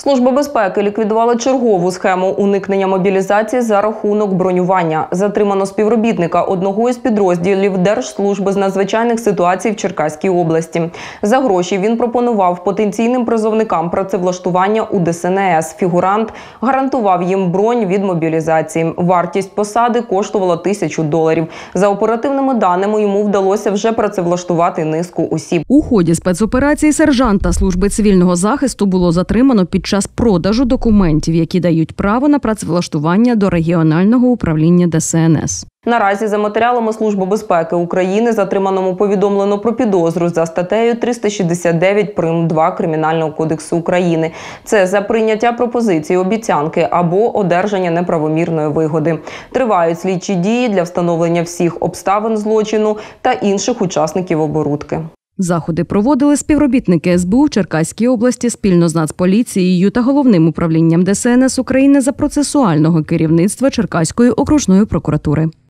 Служба безпеки ліквідувала чергову схему уникнення мобілізації за рахунок бронювання. Затримано співробітника одного із підрозділів Держслужби з надзвичайних ситуацій в Черкаській області. За гроші він пропонував потенційним призовникам працевлаштування у ДСНС. Фігурант гарантував їм бронь від мобілізації. Вартість посади коштувала $1000. За оперативними даними, йому вдалося вже працевлаштувати низку осіб. У ході спецоперації сержанта Служби цивільного захисту було затримано під час продажу документів, які дають право на працевлаштування до регіонального управління ДСНС. Наразі за матеріалами Служби безпеки України затриманому повідомлено про підозру за статтею 369 прим. 2 Кримінального кодексу України. Це за прийняття пропозиції, обіцянки або одержання неправомірної вигоди. Тривають слідчі дії для встановлення всіх обставин злочину та інших учасників оборудки. Заходи проводили співробітники СБУ в Черкаській області спільно з Нацполіцією та Головним управлінням ДСНС України за процесуального керівництва Черкаської окружної прокуратури.